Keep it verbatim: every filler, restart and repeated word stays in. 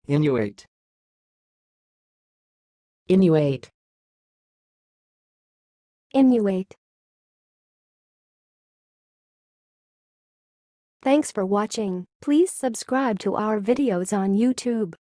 Innuate. Innuate. Innuate. Thanks for watching. Please subscribe to our videos on YouTube.